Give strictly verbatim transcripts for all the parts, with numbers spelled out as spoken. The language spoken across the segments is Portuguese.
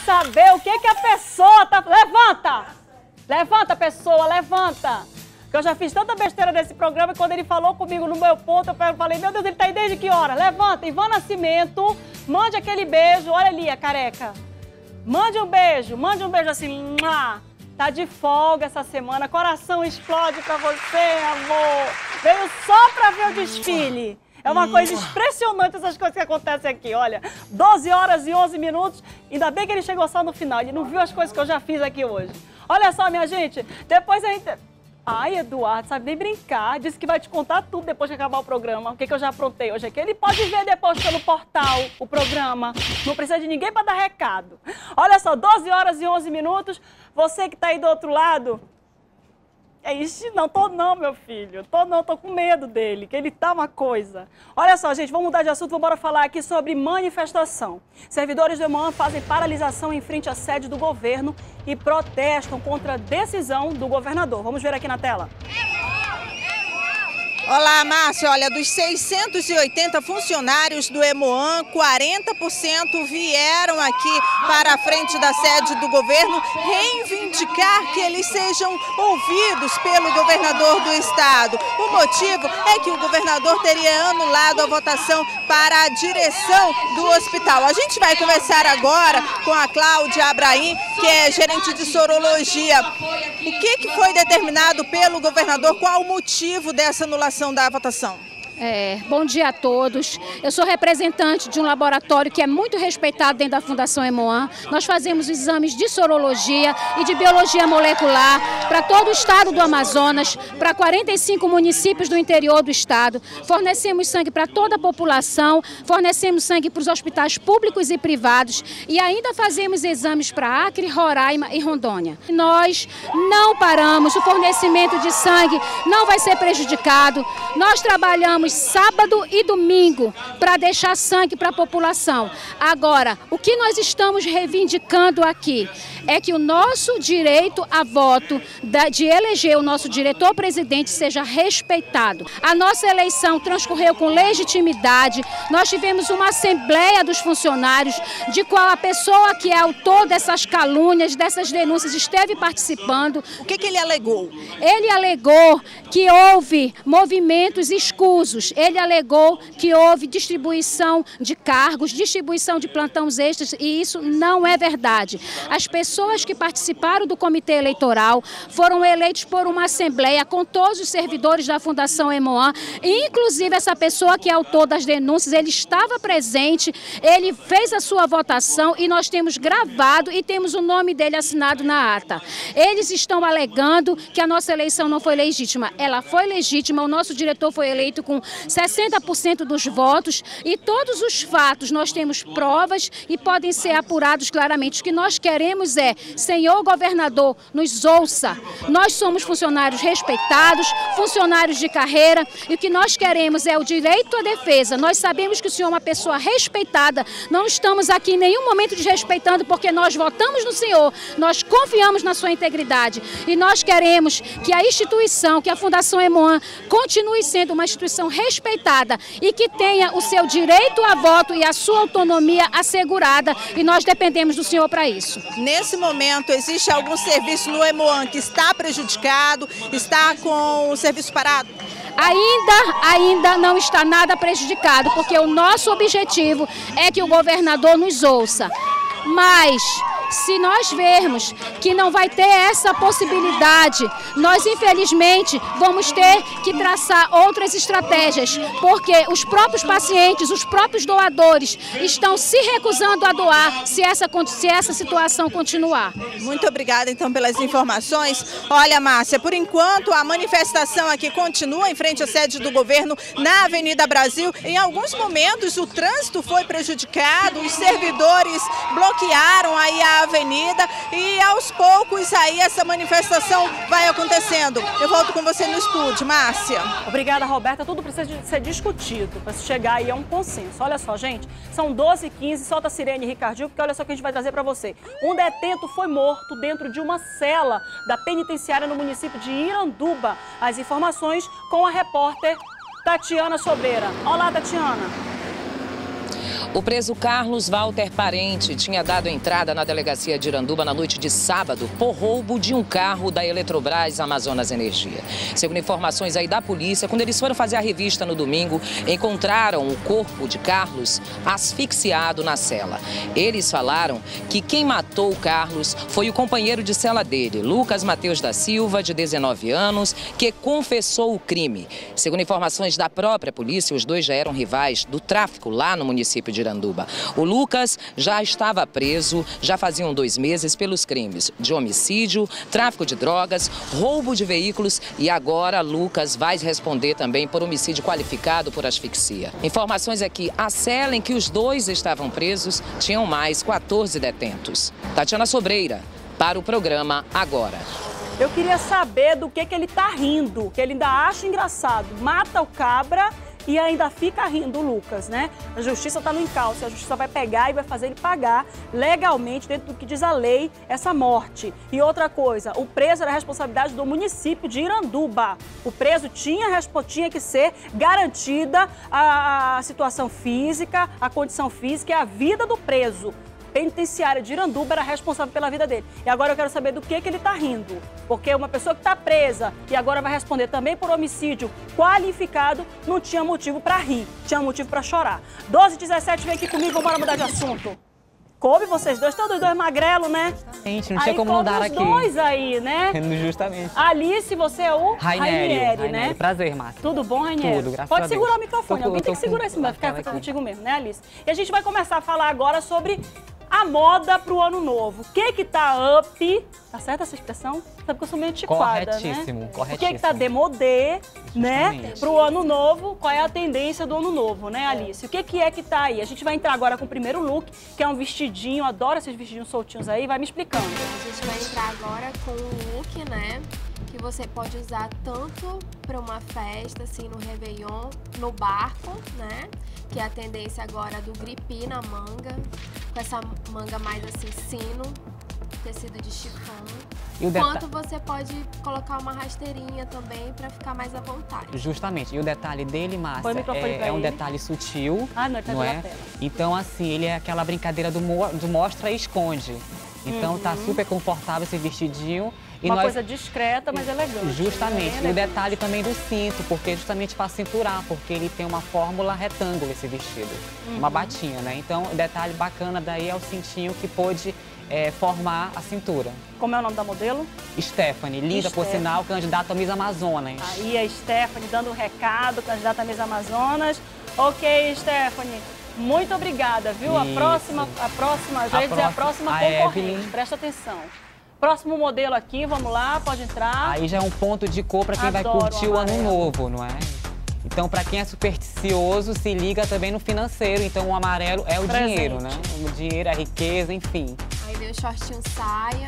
saber o que que a pessoa tá... Levanta! Levanta, pessoa, levanta! Eu já fiz tanta besteira nesse programa e quando ele falou comigo no meu ponto, eu falei, meu Deus, ele tá aí desde que hora? Levanta, Ivan Nascimento, mande aquele beijo, olha ali a careca. Mande um beijo, mande um beijo assim, mua. Tá de folga essa semana, coração explode pra você, amor. Veio só pra ver o desfile. É uma coisa impressionante essas coisas que acontecem aqui, olha. doze horas e onze minutos, ainda bem que ele chegou só no final, ele não viu as coisas que eu já fiz aqui hoje. Olha só, minha gente, depois a gente... Ai, Eduardo, sabe nem brincar. Disse que vai te contar tudo depois que acabar o programa. O que, que eu já aprontei hoje aqui. Ele pode ver depois pelo portal o programa. Não precisa de ninguém para dar recado. Olha só, doze horas e onze minutos. Você que está aí do outro lado... É isso, não tô não, meu filho. Tô não, tô com medo dele, que ele tá uma coisa. Olha só, gente, vamos mudar de assunto, vamos falar aqui sobre manifestação. Servidores do Hemoan fazem paralisação em frente à sede do governo e protestam contra a decisão do governador. Vamos ver aqui na tela. Olá, Márcia. Olha, dos seiscentos e oitenta funcionários do Hemoan, quarenta por cento vieram aqui para a frente da sede do governo reivindicar que eles sejam ouvidos pelo governador do estado. O motivo é que o governador teria anulado a votação para a direção do hospital. A gente vai conversar agora com a Cláudia Abraim, que é gerente de sorologia. O que, que foi determinado pelo governador? Qual o motivo dessa anulação da votação? É, bom dia a todos. Eu sou representante de um laboratório que é muito respeitado dentro da Fundação Hemoan. Nós fazemos exames de sorologia e de biologia molecular para todo o estado do Amazonas, para quarenta e cinco municípios do interior do estado. Fornecemos sangue para toda a população, fornecemos sangue para os hospitais públicos e privados e ainda fazemos exames para Acre, Roraima e Rondônia. Nós não paramos, o fornecimento de sangue não vai ser prejudicado. Nós trabalhamos sábado e domingo para deixar sangue para a população. Agora, o que nós estamos reivindicando aqui é que o nosso direito a voto de eleger o nosso diretor-presidente seja respeitado. A nossa eleição transcorreu com legitimidade, nós tivemos uma assembleia dos funcionários, de qual a pessoa que é autor dessas calúnias, dessas denúncias, esteve participando. O que, que ele alegou? Ele alegou que houve movimentos escusos. Ele alegou que houve distribuição de cargos, distribuição de plantões extras, e isso não é verdade. As pessoas que participaram do comitê eleitoral foram eleitos por uma assembleia com todos os servidores da Fundação Hemoan, inclusive essa pessoa que é autor das denúncias, ele estava presente, ele fez a sua votação e nós temos gravado e temos o nome dele assinado na ata. Eles estão alegando que a nossa eleição não foi legítima. Ela foi legítima, o nosso diretor foi eleito com sessenta por cento dos votos e todos os fatos nós temos provas e podem ser apurados claramente. O que nós queremos é, senhor governador, nos ouça. Nós somos funcionários respeitados, funcionários de carreira, e o que nós queremos é o direito à defesa. Nós sabemos que o senhor é uma pessoa respeitada, não estamos aqui em nenhum momento desrespeitando, porque nós votamos no senhor, nós confiamos na sua integridade e nós queremos que a instituição, que a Fundação Hemoan continue sendo uma instituição respeitada e que tenha o seu direito a voto e a sua autonomia assegurada, e nós dependemos do senhor para isso. Nesse momento, existe algum serviço no Hemoan que está prejudicado, está com o serviço parado? Ainda, ainda não está nada prejudicado, porque o nosso objetivo é que o governador nos ouça. Mas, se nós vermos que não vai ter essa possibilidade, nós infelizmente vamos ter que traçar outras estratégias, porque os próprios pacientes, os próprios doadores estão se recusando a doar se essa, se essa situação continuar. Muito obrigada então pelas informações. Olha, Márcia, por enquanto a manifestação aqui continua em frente à sede do governo na Avenida Brasil. Em alguns momentos o trânsito foi prejudicado, os servidores bloquearam aí a avenida e aos poucos aí essa manifestação vai acontecendo. Eu volto com você no estúdio, Márcia. Obrigada, Roberta. Tudo precisa de ser discutido para chegar aí a um consenso. Olha só, gente, são doze e quinze, solta a sirene, Ricardinho, porque olha só o que a gente vai trazer para você. Um detento foi morto dentro de uma cela da penitenciária no município de Iranduba. As informações com a repórter Tatiana Sobreira. Olá, Tatiana. O preso Carlos Walter Parente tinha dado entrada na delegacia de Iranduba na noite de sábado por roubo de um carro da Eletrobras Amazonas Energia. Segundo informações aí da polícia, quando eles foram fazer a revista no domingo, encontraram o corpo de Carlos asfixiado na cela. Eles falaram que quem matou o Carlos foi o companheiro de cela dele, Lucas Mateus da Silva, de dezenove anos, que confessou o crime. Segundo informações da própria polícia, os dois já eram rivais do tráfico lá no município de Iranduba. O Lucas já estava preso, já faziam dois meses pelos crimes de homicídio, tráfico de drogas, roubo de veículos e agora Lucas vai responder também por homicídio qualificado por asfixia. Informações é que a cela em que os dois estavam presos tinham mais quatorze detentos. Tatiana Sobreira, para o programa Agora. Eu queria saber do que, que ele tá rindo, que ele ainda acha engraçado. Mata o cabra e ainda fica rindo o Lucas, né? A justiça está no encalço, a justiça vai pegar e vai fazer ele pagar legalmente, dentro do que diz a lei, essa morte. E outra coisa, o preso era responsabilidade do município de Iranduba. O preso tinha, tinha que ser garantida a, a situação física, a condição física e a vida do preso. Penitenciária de Iranduba era responsável pela vida dele. E agora eu quero saber do que, que ele está rindo. Porque uma pessoa que está presa e agora vai responder também por homicídio qualificado, não tinha motivo para rir, tinha motivo para chorar. doze e dezessete, vem aqui comigo, vamos mudar de assunto. Coube vocês dois, todos os dois magrelos, né? Gente, não tinha como não dar aqui. Os dois aí, né? Justamente. Alice, você é o Rainieri, né? Prazer, Márcia. Tudo bom, Rainieri? Tudo, graças Pode a Deus. segurar o microfone, Tô, alguém tô tem que segurar com... esse vai ficar aqui. contigo mesmo, né, Alice? E a gente vai começar a falar agora sobre a moda pro ano novo. O que que tá up? Tá certa essa expressão? Sabe que eu sou meio antiquada, corretíssimo, né? corretíssimo. O que que tá demodé, né? Justamente. Pro ano novo, qual é a tendência do ano novo, né, Alice? O que que é que tá aí? A gente vai entrar agora com o primeiro look, que é um vestidinho, adoro esses vestidinhos soltinhos aí, vai me explicando. A gente vai entrar agora com um look, né? Que você pode usar tanto para uma festa, assim, no Réveillon, no barco, né? Que é a tendência agora do gripi na manga, com essa manga mais assim, sino, tecido de chifão. E o Quanto você pode colocar uma rasteirinha também para ficar mais à vontade. Justamente. E o detalhe dele, Márcia, Põe o microfone é, pra é um ele. detalhe sutil, Ah, não, ele tá não na é? tela. Então, assim, ele é aquela brincadeira do, mo do mostra e esconde. Então, tá super confortável esse vestidinho. E Uma nós... coisa discreta, mas elegante. Justamente. Né? E o detalhe também do cinto, porque é justamente para cinturar, porque ele tem uma fórmula retângulo esse vestido. Uhum. Uma batinha, né? Então, o detalhe bacana daí é o cintinho que pôde é, formar a cintura. Como é o nome da modelo? Stephanie, linda, por Stephanie. sinal, candidata a Miss Amazonas. Aí a Stephanie dando um recado, candidata a Miss Amazonas. Ok, Stephanie. Muito obrigada, viu? A Isso. próxima, a próxima, já A ia dizer a próxima- próxima a concorrente. Evelyn. Presta atenção. Próximo modelo aqui, vamos lá, pode entrar. Aí já é um ponto de cor para quem vai Adoro curtir o o ano amarelo. novo, não é? Então, para quem é supersticioso, se liga também no financeiro. Então, o amarelo é o Presente. dinheiro, né? O dinheiro, a riqueza, enfim. Aí vem o shortinho saia,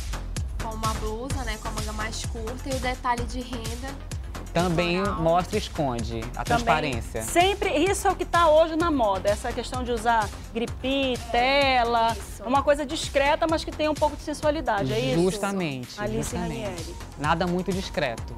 com uma blusa, né? Com a manga mais curta e o detalhe de renda. Também Floral. mostra e esconde a Também, transparência. sempre, isso é o que está hoje na moda, essa questão de usar gripi, tela, Isso. uma coisa discreta, mas que tem um pouco de sensualidade, é isso? Justamente, Alice justamente. Rainieri. Nada muito discreto.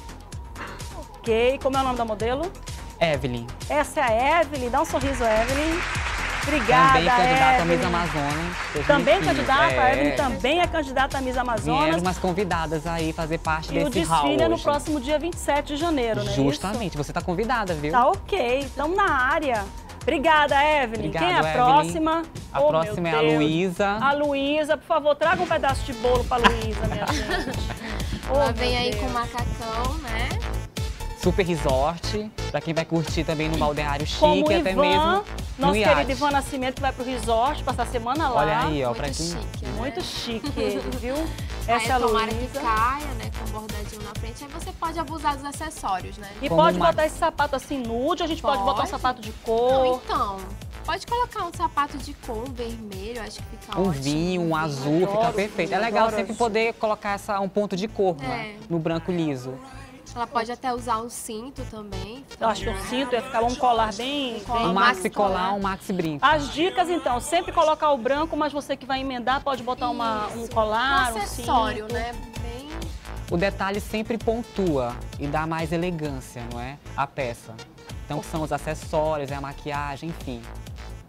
Ok, como é o nome da modelo? Evelyn, Essa é a Evelyn, dá um sorriso, Evelyn. Obrigada, também candidata a Miss Evelyn. Amazonas. Também dois mil e quinze. candidata, a É. Evelyn também é candidata a Miss Vieram Amazonas. umas convidadas aí fazer parte E o desse hall desfile é no hoje. próximo dia vinte e sete de janeiro, né? Justamente, você tá convidada, viu? Tá ok, estamos na área. Obrigada, Evelyn. Obrigado, Quem é a Evelyn. próxima? A Oh, próxima meu é a Deus. Luísa. A Luísa, por favor, traga um pedaço de bolo pra Luísa, minha gente. Oh, Ela meu vem aí Deus. com macacão, né? Super resort, pra quem vai curtir também no balneário chique, Como o até Ivan, mesmo no nosso iate. querido Ivan Nascimento, que vai pro resort, passar a semana lá. Olha aí, ó, Muito pra quem... chique, né? Muito chique ele, viu? Aí Essa é a tomara que Luísa. caia, né? Com um bordadinho na frente. Aí você pode abusar dos acessórios, né? E Como pode uma- botar esse sapato assim nude, a gente pode, Pode. botar um sapato de Não, cor. então, pode colocar um sapato de cor, um vermelho, acho que fica Um ótimo. vinho, um azul, Adoro fica perfeito. É vinho, legal adoro sempre azul. poder colocar essa, um ponto de cor, né? É. No branco liso. Ela pode até usar um cinto também. Eu acho que o cinto ia ficar um colar bem... colar. bem Um maxi maxi colar, um maxi brinco. As dicas, então, sempre colocar o branco, mas você que vai emendar pode botar uma, um Isso. colar, um um acessório, cinto. né? Bem... O detalhe sempre pontua e dá mais elegância, não é? A peça. Então são os acessórios, é a maquiagem, enfim.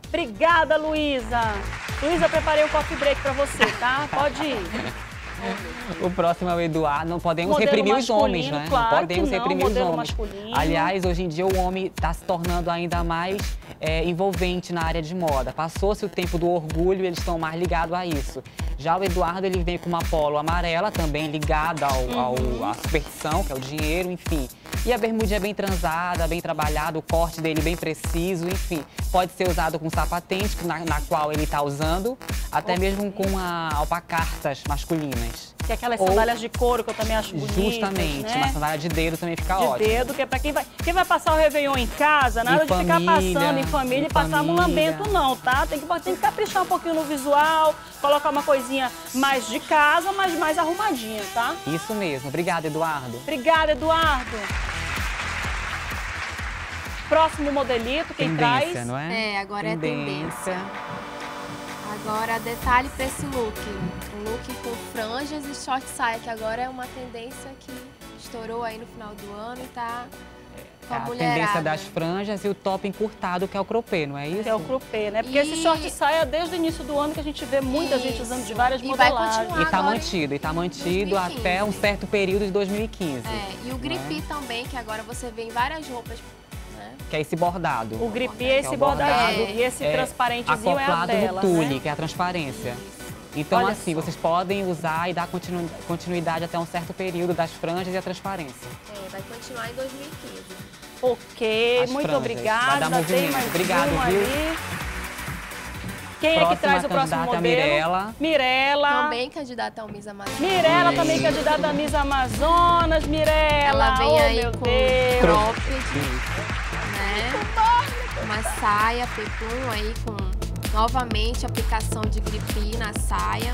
Obrigada, Luísa. Luísa, preparei um coffee break pra você, tá? Pode ir. O próximo é o Eduardo. Não podemos Modelo reprimir os homens, masculino, né? claro não podemos que não, reprimir os modelo homens. masculino. Aliás, hoje em dia o homem está se tornando ainda mais é, envolvente na área de moda. Passou-se o tempo do orgulho e eles estão mais ligados a isso. Já o Eduardo, ele vem com uma polo amarela, também ligada ao, Uhum. ao, à superstição, que é o dinheiro, enfim. E a bermudinha bem transada, bem trabalhada, o corte dele bem preciso, enfim. Pode ser usado com sapatente, na, na qual ele está usando, até Ok. mesmo com a alpacartas masculinas. Que é aquelas Ou- sandálias de couro que eu também acho bonitas, Justamente, né? uma sandália de dedo também fica De ótimo. dedo, que é pra quem vai, quem vai passar o Réveillon em casa, nada Em de ficar família, passando em família em e passar família. mulambento não, tá? Tem que, tem que caprichar um pouquinho no visual, colocar uma coisinha mais de casa, mas mais arrumadinha, tá? Isso mesmo. Obrigado, Eduardo. Obrigada, Eduardo. Próximo modelito, quem Tendência, traz? não é? É, agora é tendência. Agora, detalhe pra esse look. Um look com franjas e short saia, que agora é uma tendência que estourou aí no final do ano e tá com É a a mulherada. tendência das franjas e o top encurtado, que é o croppé, não é isso? Que é o croppé, né? Porque E- esse short saia, desde o início do ano, que a gente vê muita gente usando de várias E vai modelagens. continuar. E tá agora em mantido, e tá mantido dois mil e quinze. até um certo período de dois mil e quinze. É, e o não gripe também, que agora você vê em várias roupas, né? Que é esse bordado. O gripe é Que é esse o bordado, bordadinho. E esse é transparentezinho é a acoplado tela, no tule, né? que é a transparência. Então, Olha assim, só. vocês podem usar e dar continu- continuidade até um certo período das franjas e a transparência. É, vai continuar em dois mil e quinze. Ok, As muito franjas. obrigada. Vai dar Ainda tem movimento. mais Obrigado, uma viu? ali. Quem é que Próxima traz o próximo candidata é a modelo? Mirella. Mirella. Também candidata ao Miss Amazonas. Mirella também Isso. candidata a Miss Amazonas. Mirella, Ela vem oh, aí meu com Deus. cropped, né? Uma saia peplum aí com novamente aplicação de gripe na saia.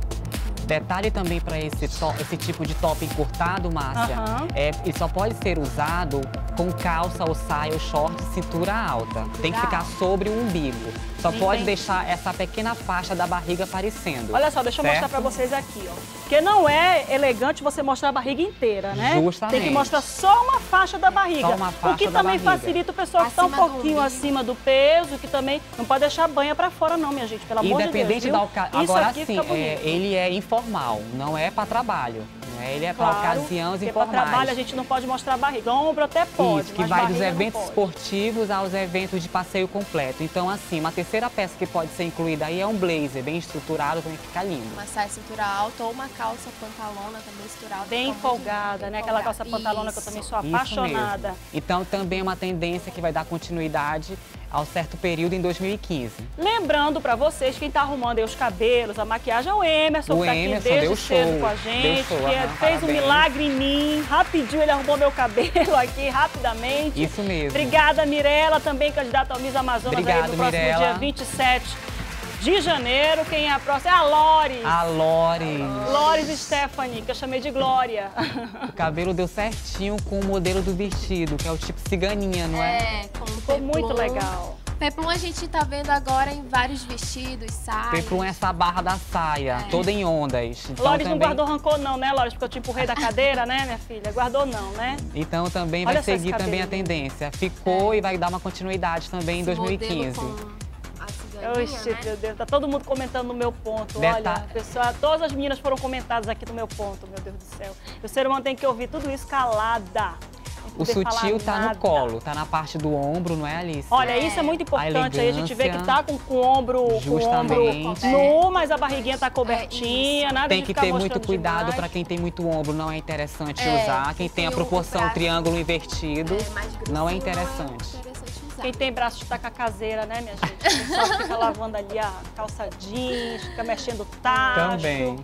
Detalhe também para esse, to- esse tipo de top encurtado, Márcia, Aham. é, ele só pode ser usado com calça ou saia ou short cintura alta. Tem que ficar sobre o umbigo. Só pode Entendi. deixar essa pequena faixa da barriga aparecendo. Olha só, deixa eu mostrar certo? pra vocês aqui, ó. Porque não é elegante você mostrar a barriga inteira, né? Justamente. Tem que mostrar só uma faixa da barriga. Só uma o que faixa da também barriga. facilita o pessoal que tá um Acima do pouquinho umbigo. acima do peso, que também não pode deixar a banha pra fora não, minha gente, pelo amor de Deus, Independente viu? da ocasião. Isso Agora aqui sim, fica bonito. é, ele é informal, não é para trabalho. Né? Ele é para Claro, ocasiões porque pra informais. trabalho a gente não pode mostrar a barriga. Ombro até pode, Isso, que mas vai dos barriga não eventos pode. esportivos aos eventos de passeio completo. Então, assim, uma terceira peça que pode ser incluída aí é um blazer, bem estruturado, também fica lindo. Uma saia cintura alta ou uma calça pantalona também cintura alta. Bem fica muito folgada, bem né? Aquela calça folgada. pantalona que eu Isso. também sou Isso apaixonada. mesmo. Então, também é uma tendência que vai dar continuidade ao certo período em dois mil e quinze. Lembrando pra vocês, quem tá arrumando aí os cabelos, a maquiagem é o Emerson, O que tá aqui Emerson desde deu cedo show, com a deu gente, show, que aham, fez um parabéns. milagre em mim. Rapidinho ele arrumou meu cabelo aqui, rapidamente. Isso mesmo. Obrigada, Mirella, também candidata ao Miss Amazonas aí Obrigado, no próximo Mirella. dia vinte e sete de janeiro. Quem é a próxima? É a Lores. A Lore. Lores Stephanie, que eu chamei de Glória. O cabelo deu certinho com o modelo do vestido, que é o tipo ciganinha, não é? É, com Ficou peplum. muito legal. Peplum a gente tá vendo agora em vários vestidos, saias. Peplum é essa barra da saia, toda em ondas. Então, Lores não também, guardou rancor não, né, Lores? Porque eu te empurrei da cadeira, né, minha filha? Guardou não, né? então também Olha vai só esse seguir também a cabelo. tendência. Ficou e vai dar uma continuidade também em Esse dois mil e modelo quinze. com a ciganinha, Oxe, né? meu Deus, tá todo mundo comentando no meu ponto. Deve Olha, tá- pessoal, todas as meninas foram comentadas aqui no meu ponto, meu Deus do céu. O ser humano tem que ouvir tudo isso calada. O Sem poder sutil falar tá no nada. colo, tá na parte do ombro, não é, Alice? Olha, É. isso é muito importante. Aí a gente vê que elegância. tá com, com o ombro, com o Justamente. ombro nu, mas a barriguinha tá cobertinha, nada Tem de que ficar ter muito mostrando cuidado demais. para quem tem muito ombro, não é interessante É, usar. Quem quem tem a tem o proporção braço- triângulo invertido, É, mais grossinho, não é interessante. interessante usar. Quem tem braço de taca caseira, né, minha gente? O pessoal fica lavando ali a calça jeans, fica mexendo o tacho. Também.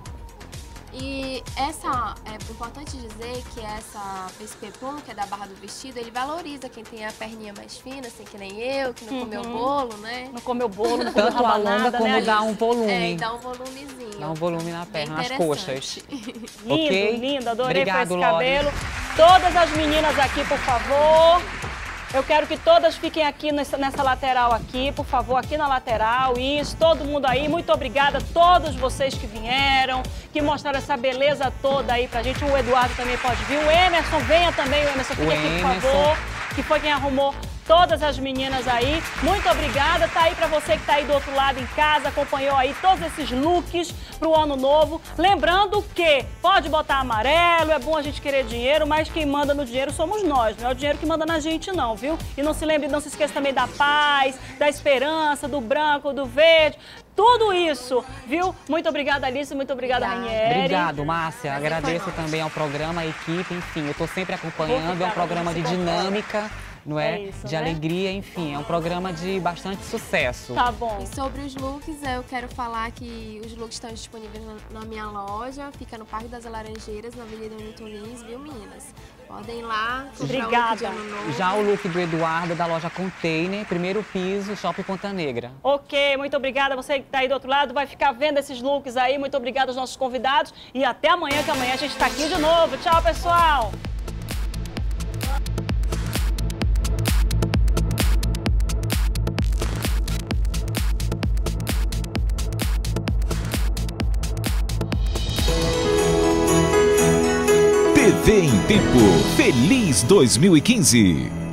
E essa, é importante dizer que essa, esse peplum, que é da barra do vestido, ele valoriza quem tem a perninha mais fina, assim, que nem eu, que não comeu bolo, né? Não comeu bolo, não comeu Tanto a longa rabanada, como né, dá Alice? um volume. É, e dá um volumezinho. Dá um volume na Bem perna, nas interessante. coxas. Lindo, Ok? lindo, adorei Obrigado, esse Lores. cabelo. Todas as meninas aqui, por favor. Eu quero que todas fiquem aqui nessa, nessa lateral aqui, por favor, aqui na lateral, isso, todo mundo aí. Muito obrigada a todos vocês que vieram, que mostraram essa beleza toda aí pra gente. O Eduardo também pode vir, o Emerson, venha também, o Emerson, fique O aqui, por Emerson. favor, que foi quem arrumou todas as meninas aí. Muito obrigada. Tá aí pra você que tá aí do outro lado em casa, acompanhou aí todos esses looks pro ano novo. Lembrando que pode botar amarelo, é bom a gente querer dinheiro, mas quem manda no dinheiro somos nós, não é o dinheiro que manda na gente não, viu? E não se lembre, não se esqueça também da paz, da esperança, do branco, do verde, tudo isso, viu? Muito obrigada, Alice, muito obrigada, Ranieri. Obrigado, Márcia. Agradeço também ao programa, à equipe, enfim, eu estou sempre acompanhando, é um programa de dinâmica, não é? é isso, de né? alegria, enfim, é um programa de bastante sucesso. Tá bom. E sobre os looks, eu quero falar que os looks estão disponíveis na, na minha loja, fica no Parque das Laranjeiras, na Avenida Newton Lins, viu, meninas? Podem ir lá, comprar Obrigada. o look de ano novo. Já o look do Eduardo, da loja Container, primeiro piso, Shopping Ponta Negra. Ok, muito obrigada. Você que tá aí do outro lado vai ficar vendo esses looks aí. Muito obrigada aos nossos convidados. E até amanhã, que amanhã a gente tá aqui de novo. Tchau, pessoal! T V em Tempo. Feliz dois mil e quinze.